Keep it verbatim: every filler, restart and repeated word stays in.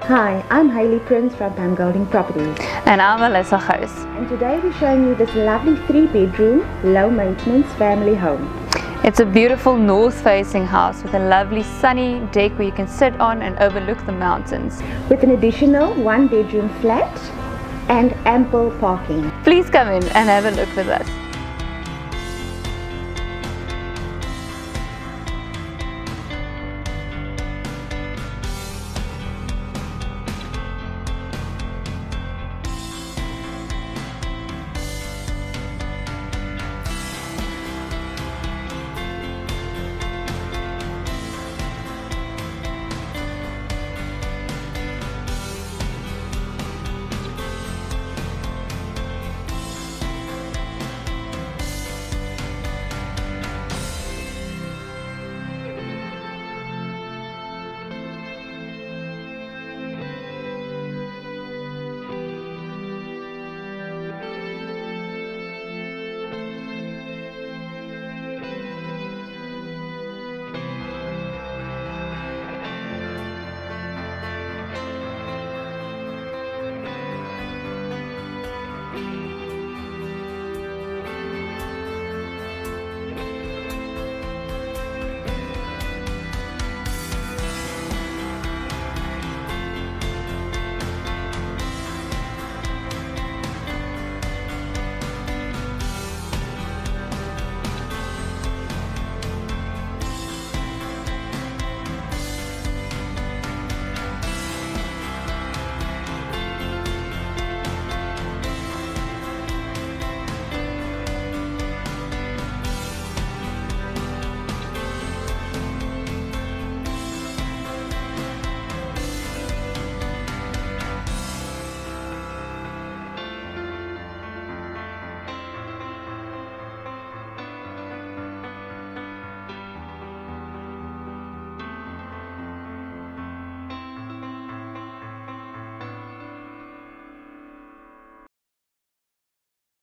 Hi, I'm Hayley Prince from Pam Golding Properties. And I'm Melissa Gous. And today we're showing you this lovely three-bedroom, low-maintenance family home. It's a beautiful north-facing house with a lovely sunny deck where you can sit on and overlook the mountains. With an additional one-bedroom flat and ample parking. Please come in and have a look with us.